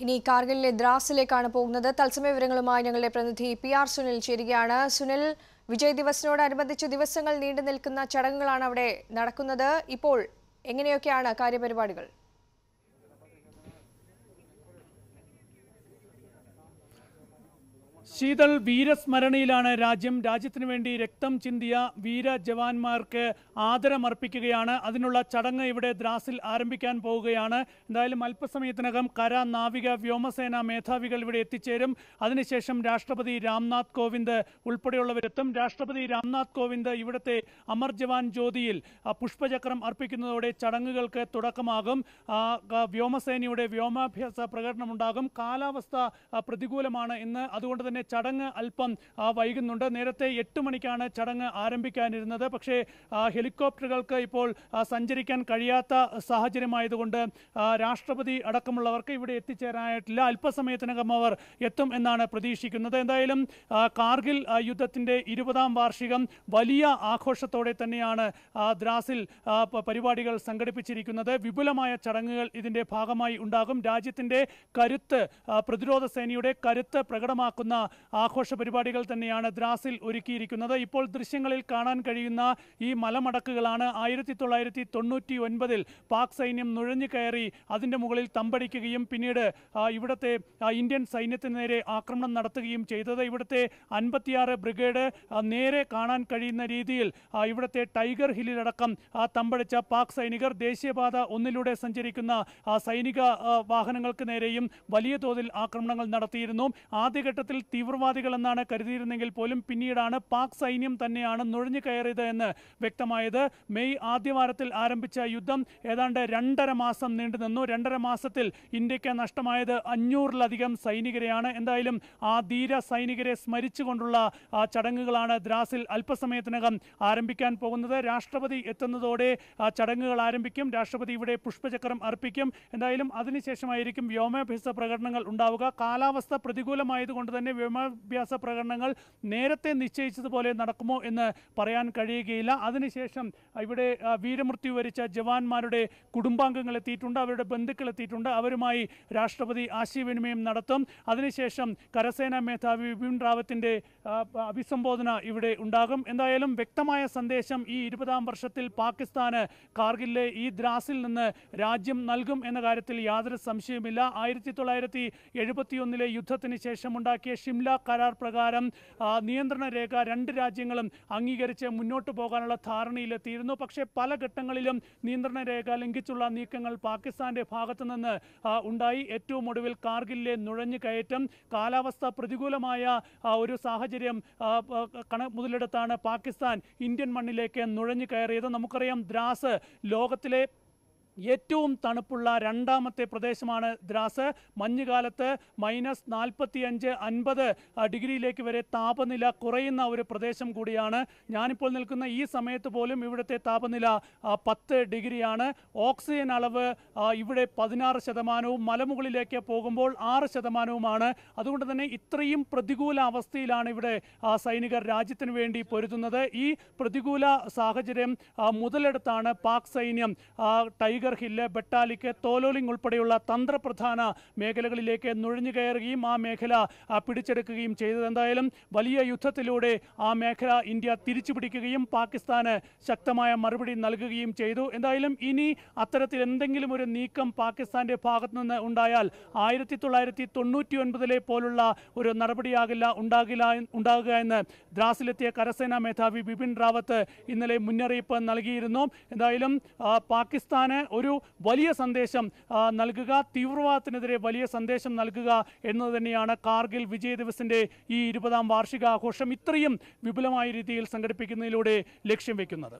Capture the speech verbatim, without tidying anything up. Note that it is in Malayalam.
ഇനി കാർഗിലിലെ ദ്രാസിലേക്കാണ് പോകുന്നത്. തത്സമയ വിവരങ്ങളുമായി ഞങ്ങളുടെ പ്രതിനിധി പി ആർ സുനിൽ ചേരുകയാണ്. സുനിൽ, വിജയ് ദിവസിനോടനുബന്ധിച്ച് ദിവസങ്ങൾ നീണ്ടു നിൽക്കുന്ന ചടങ്ങുകളാണ് അവിടെ നടക്കുന്നത്. ഇപ്പോൾ എങ്ങനെയൊക്കെയാണ് കാര്യപരിപാടികൾ? ശീതൾ, വീരസ്മരണയിലാണ് രാജ്യം. രാജ്യത്തിനു വേണ്ടി രക്തം ചിന്തിയ വീര ജവാന്മാർക്ക് ആദരമർപ്പിക്കുകയാണ്. അതിനുള്ള ചടങ്ങ് ഇവിടെ ദ്രാസിൽ ആരംഭിക്കാൻ പോവുകയാണ്. എന്തായാലും അല്പസമയത്തിനകം കര, നാവിക, വ്യോമസേന മേധാവികൾ ഇവിടെ എത്തിച്ചേരും. അതിനുശേഷം രാഷ്ട്രപതി രാംനാഥ് കോവിന്ദ് ഉൾപ്പെടെയുള്ളവരെത്തും. രാഷ്ട്രപതി രാംനാഥ് കോവിന്ദ് ഇവിടുത്തെ അമർ ജവാൻ ജ്യോതിയിൽ പുഷ്പചക്രം അർപ്പിക്കുന്നതോടെ ചടങ്ങുകൾക്ക് തുടക്കമാകും. വ്യോമസേനയുടെ വ്യോമാഭ്യാസ പ്രകടനമുണ്ടാകും. കാലാവസ്ഥ പ്രതികൂലമാണ് ഇന്ന്, അതുകൊണ്ട് തന്നെ ചടങ്ങ് അല്പം വൈകുന്നുണ്ട്. നേരത്തെ എട്ട് മണിക്കാണ് ചടങ്ങ് ആരംഭിക്കാനിരുന്നത്. പക്ഷേ ഹെലികോപ്റ്ററുകൾക്ക് ഇപ്പോൾ സഞ്ചരിക്കാൻ കഴിയാത്ത സാഹചര്യമായതുകൊണ്ട് രാഷ്ട്രപതി അടക്കമുള്ളവർക്ക് ഇവിടെ എത്തിച്ചേരാനായിട്ടില്ല. അല്പസമയത്തിനകം അവർ എത്തും എന്നാണ് പ്രതീക്ഷിക്കുന്നത്. എന്തായാലും കാർഗിൽ യുദ്ധത്തിൻ്റെ ഇരുപതാം വാർഷികം വലിയ ആഘോഷത്തോടെ തന്നെയാണ് ദ്രാസിൽ പരിപാടികൾ സംഘടിപ്പിച്ചിരിക്കുന്നത്. വിപുലമായ ചടങ്ങുകൾ ഇതിൻ്റെ ഭാഗമായി ഉണ്ടാകും. രാജ്യത്തിൻ്റെ കരുത്ത്, പ്രതിരോധ സേനയുടെ കരുത്ത് പ്രകടമാക്കുന്ന ആഘോഷ പരിപാടികൾ തന്നെയാണ് ദ്രാസിൽ ഒരുക്കിയിരിക്കുന്നത്. ഇപ്പോൾ ദൃശ്യങ്ങളിൽ കാണാൻ കഴിയുന്ന ഈ മലമടക്കുകളാണ് ആയിരത്തി തൊള്ളായിരത്തി തൊണ്ണൂറ്റി ഒൻപതിൽ പാക് സൈന്യം നുഴഞ്ഞു കയറി അതിൻ്റെ മുകളിൽ തമ്പടിക്കുകയും പിന്നീട് ഇവിടുത്തെ ഇന്ത്യൻ സൈന്യത്തിന് നേരെ ആക്രമണം നടത്തുകയും ചെയ്തത്. ഇവിടുത്തെ അൻപത്തിയാറ് ബ്രിഗേഡ് നേരെ കാണാൻ കഴിയുന്ന രീതിയിൽ ഇവിടുത്തെ ടൈഗർ ഹില്ലിലടക്കം തമ്പടിച്ച പാക് സൈനികർ ദേശീയപാത ഒന്നിലൂടെ സഞ്ചരിക്കുന്ന സൈനിക വാഹനങ്ങൾക്ക് നേരെയും വലിയ തോതിൽ ആക്രമണങ്ങൾ നടത്തിയിരുന്നു. ആദ്യഘട്ടത്തിൽ തീവ്രവാദികൾ എന്നാണ് കരുതിയിരുന്നെങ്കിൽ പോലും പിന്നീടാണ് പാക് സൈന്യം തന്നെയാണ് നുഴഞ്ഞു കയറിയത് എന്ന് വ്യക്തമായത്. മെയ് ആദ്യവാരത്തിൽ ആരംഭിച്ച യുദ്ധം ഏതാണ്ട് രണ്ടര മാസം നീണ്ടു നിന്നു. രണ്ടര മാസത്തിൽ ഇന്ത്യക്ക് നഷ്ടമായത് അഞ്ഞൂറിലധികം സൈനികരെയാണ്. എന്തായാലും ആ ധീര സൈനികരെ സ്മരിച്ചുകൊണ്ടുള്ള ചടങ്ങുകളാണ് ദ്രാസിൽ അല്പസമയത്തിനകം ആരംഭിക്കാൻ പോകുന്നത്. രാഷ്ട്രപതി എത്തുന്നതോടെ ചടങ്ങുകൾ ആരംഭിക്കും. രാഷ്ട്രപതി ഇവിടെ പുഷ്പചക്രം അർപ്പിക്കും. എന്തായാലും അതിനുശേഷമായിരിക്കും വ്യോമാഭ്യാസ പ്രകടനങ്ങൾ ഉണ്ടാവുക. കാലാവസ്ഥ പ്രതികൂലമായതുകൊണ്ട് തന്നെ വ്യോമാഭ്യാസ പ്രകടനങ്ങൾ നേരത്തെ നിശ്ചയിച്ചതുപോലെ നടക്കുമോ എന്ന് പറയാൻ കഴിയുകയില്ല. അതിനുശേഷം ഇവിടെ വീരമൃത്യു വരിച്ച ജവാന്മാരുടെ കുടുംബാംഗങ്ങൾ എത്തിയിട്ടുണ്ട്, അവരുടെ ബന്ധുക്കൾ എത്തിയിട്ടുണ്ട്. അവരുമായി രാഷ്ട്രപതി ആശയവിനിമയം നടത്തും. അതിനുശേഷം കരസേനാ മേധാവി ബിപിൻ റാവത്തിൻ്റെ അഭിസംബോധന ഇവിടെ ഉണ്ടാകും. എന്തായാലും വ്യക്തമായ സന്ദേശം ഈ ഇരുപതാം വർഷത്തിൽ പാകിസ്ഥാന് കാർഗിലിലെ ഈ ദ്രാസിൽ നിന്ന് രാജ്യം നൽകും എന്ന കാര്യത്തിൽ യാതൊരു സംശയവുമില്ല. ആയിരത്തി തൊള്ളായിരത്തി എഴുപത്തി ഒന്നിലെ യുദ്ധത്തിന് ശേഷം ഉണ്ടാക്കിയ ഷിംല കരാർ പ്രകാരം നിയന്ത്രണ രേഖ രണ്ട് രാജ്യങ്ങളും അംഗീകരിച്ച് മുന്നോട്ട് പോകാനുള്ള ധാരണയിലെത്തിയിരുന്നു. പക്ഷേ പല ഘട്ടങ്ങളിലും നിയന്ത്രണ രേഖ ലംഘിച്ചുള്ള നീക്കങ്ങൾ പാകിസ്ഥാന്റെ ഭാഗത്തു നിന്ന് ഉണ്ടായി. ഏറ്റവും ഒടുവിൽ കാർഗിലിലെ നുഴഞ്ഞു കയറ്റം, കാലാവസ്ഥ പ്രതികൂലമായ ഒരു സാഹചര്യം കണ മുതലെടുത്താണ് പാകിസ്ഥാൻ ഇന്ത്യൻ മണ്ണിലേക്ക് നുഴഞ്ഞു കയറിയത്. നമുക്കറിയാം, ദ്രാസ് ലോകത്തിലെ ഏറ്റവും തണുപ്പുള്ള രണ്ടാമത്തെ പ്രദേശമാണ് ദ്രാസ്. മഞ്ഞുകാലത്ത് മൈനസ് നാൽപ്പത്തി അഞ്ച് അൻപത് ഡിഗ്രിയിലേക്ക് വരെ താപനില കുറയുന്ന ഒരു പ്രദേശം കൂടിയാണ്. ഞാനിപ്പോൾ നിൽക്കുന്ന ഈ സമയത്ത് പോലും ഇവിടുത്തെ താപനില പത്ത് ഡിഗ്രിയാണ്. ഓക്സിജൻ അളവ് ഇവിടെ പതിനാറ് ശതമാനവും മലമുകളിലേക്ക് പോകുമ്പോൾ ആറ് ശതമാനവുമാണ്. അതുകൊണ്ട് തന്നെ ഇത്രയും പ്രതികൂല അവസ്ഥയിലാണ് ഇവിടെ സൈനികർ രാജ്യത്തിന് വേണ്ടി പൊരുതുന്നത്. ഈ പ്രതികൂല സാഹചര്യം മുതലെടുത്താണ് പാക് സൈന്യം ടൈഗർ ഹില്ല്, ബട്ടാലിക്ക്, തോലോലിംഗ് ഉൾപ്പെടെയുള്ള തന്ത്രപ്രധാന മേഖലകളിലേക്ക് നുഴഞ്ഞു കയറുകയും ആ മേഖല പിടിച്ചെടുക്കുകയും ചെയ്തത്. എന്തായാലും വലിയ യുദ്ധത്തിലൂടെ ആ മേഖല ഇന്ത്യ തിരിച്ചു പിടിക്കുകയും പാകിസ്ഥാന് ശക്തമായ മറുപടി നൽകുകയും ചെയ്തു. എന്തായാലും ഇനി അത്തരത്തിൽ എന്തെങ്കിലും ഒരു നീക്കം പാകിസ്ഥാന്റെ ഭാഗത്തു നിന്ന് ഉണ്ടായാൽ ആയിരത്തി തൊള്ളായിരത്തി തൊണ്ണൂറ്റി ഒൻപതിലെ പോലുള്ള ഒരു നടപടിയാകില്ല ഉണ്ടാകില്ല ഉണ്ടാകുക എന്ന് ദ്രാസിലെത്തിയ കരസേനാ മേധാവി ബിപിൻ റാവത്ത് ഇന്നലെ മുന്നറിയിപ്പ് നൽകിയിരുന്നു. എന്തായാലും പാകിസ്ഥാന് ഒരു വലിയ സന്ദേശം നൽകുക, തീവ്രവാദത്തിനെതിരെ വലിയ സന്ദേശം നൽകുക എന്നത് തന്നെയാണ് കാർഗിൽ വിജയ് ദിവസിൻ്റെ ഈ ഇരുപതാം വാർഷികാഘോഷം ഇത്രയും വിപുലമായ രീതിയിൽ സംഘടിപ്പിക്കുന്നതിലൂടെ ലക്ഷ്യം വെക്കുന്നത്.